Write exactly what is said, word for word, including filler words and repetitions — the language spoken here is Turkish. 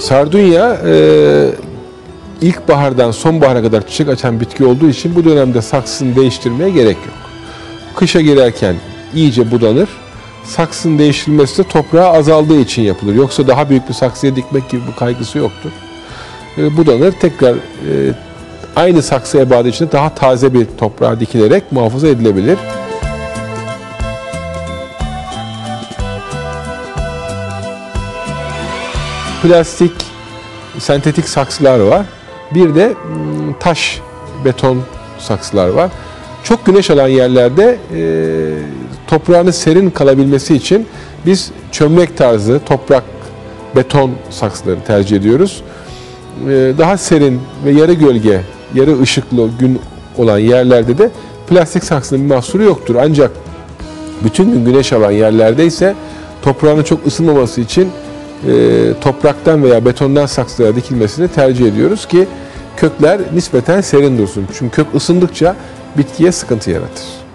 Sardunya e, ilkbahardan sonbahara kadar çiçek açan bitki olduğu için bu dönemde saksısını değiştirmeye gerek yok. Kışa girerken iyice budanır. Saksının değiştirilmesi de toprağı azaldığı için yapılır. Yoksa daha büyük bir saksıya dikmek gibi bir kaygısı yoktur. E, budanır, tekrar e, aynı saksı ebadı içinde daha taze bir toprağa dikilerek muhafaza edilebilir. Plastik, sentetik saksılar var. Bir de taş, beton saksılar var. Çok güneş alan yerlerde e, toprağının serin kalabilmesi için biz çömlek tarzı toprak, beton saksıları tercih ediyoruz. E, daha serin ve yarı gölge, yarı ışıklı gün olan yerlerde de plastik saksının bir mahsuru yoktur. Ancak bütün gün güneş alan yerlerde ise toprağının çok ısınmaması için e, topraktan veya betondan saksılara dikilmesini tercih ediyoruz ki kökler nispeten serin dursun. Çünkü kök ısındıkça bitkiye sıkıntı yaratır.